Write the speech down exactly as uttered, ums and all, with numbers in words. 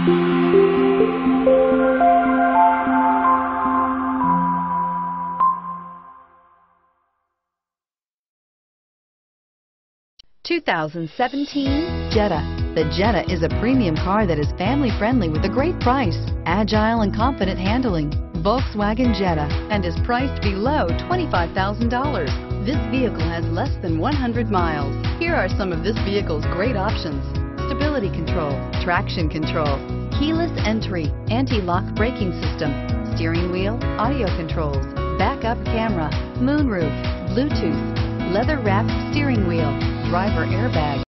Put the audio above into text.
two thousand seventeen Jetta. The Jetta is a premium car that is family-friendly with a great price, agile and confident handling. Volkswagen Jetta, and is priced below twenty-five thousand dollars. This vehicle has less than one hundred miles. Here are some of this vehicle's great options: stability control, traction control, keyless entry, anti-lock braking system, steering wheel audio controls, backup camera, moonroof, Bluetooth, leather-wrapped steering wheel, driver airbag.